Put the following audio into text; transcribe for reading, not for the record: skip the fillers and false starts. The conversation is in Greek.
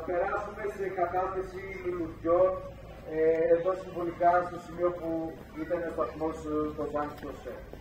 περάσουμε σε κατάθεση λουλουδιών εδώ συμβολικά στο σημείο που ήταν ο σταθμός το Ζάνης Κλωσέ.